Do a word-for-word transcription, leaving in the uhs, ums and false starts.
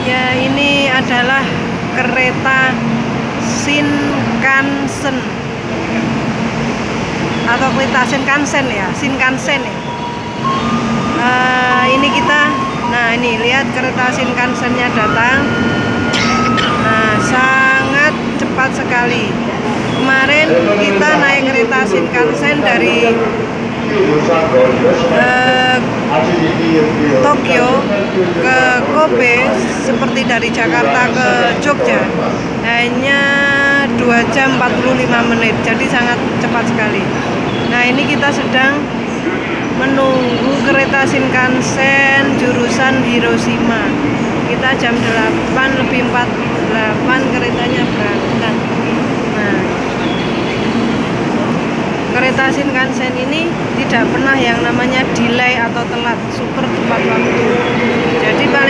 Ya, ini adalah kereta Shinkansen atau kereta Shinkansen ya, Shinkansen ya. Uh, ini kita, nah ini lihat kereta Shinkansennya datang. Nah, sangat cepat sekali. Kemarin kita naik kereta Shinkansen dari uh, Tokyo ke Kobe, seperti dari Jakarta ke Jogja, hanya dua jam empat puluh lima menit, jadi sangat cepat sekali. Nah, ini kita sedang menunggu kereta Shinkansen jurusan Hiroshima. Kita jam delapan lebih empat puluh delapan keretanya berangkat. Nah, kereta Shinkansen ini tidak pernah yang namanya delay atau telat, super tepat waktu. Jadi paling